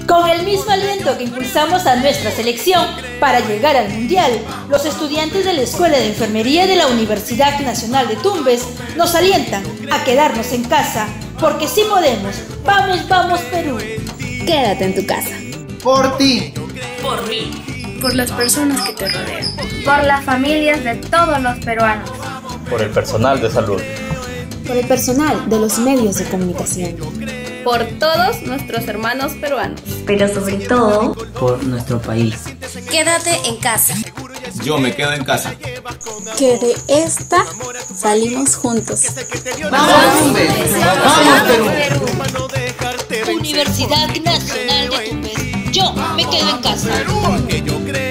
Con el mismo aliento que impulsamos a nuestra selección para llegar al Mundial, los estudiantes de la Escuela de Enfermería de la Universidad Nacional de Tumbes nos alientan a quedarnos en casa, porque sí podemos. ¡Vamos, vamos, Perú! Quédate en tu casa. Por ti. Por mí. Por las personas que te rodean. Por las familias de todos los peruanos. Por el personal de salud. Por el personal de los medios de comunicación. Por todos nuestros hermanos peruanos. Pero sobre todo, por nuestro país. Quédate en casa. Yo me quedo en casa. Que de esta salimos juntos. ¡Vamos, Tumbes! ¡Vamos, Perú! Universidad Nacional de Tumbes. Yo me quedo en casa.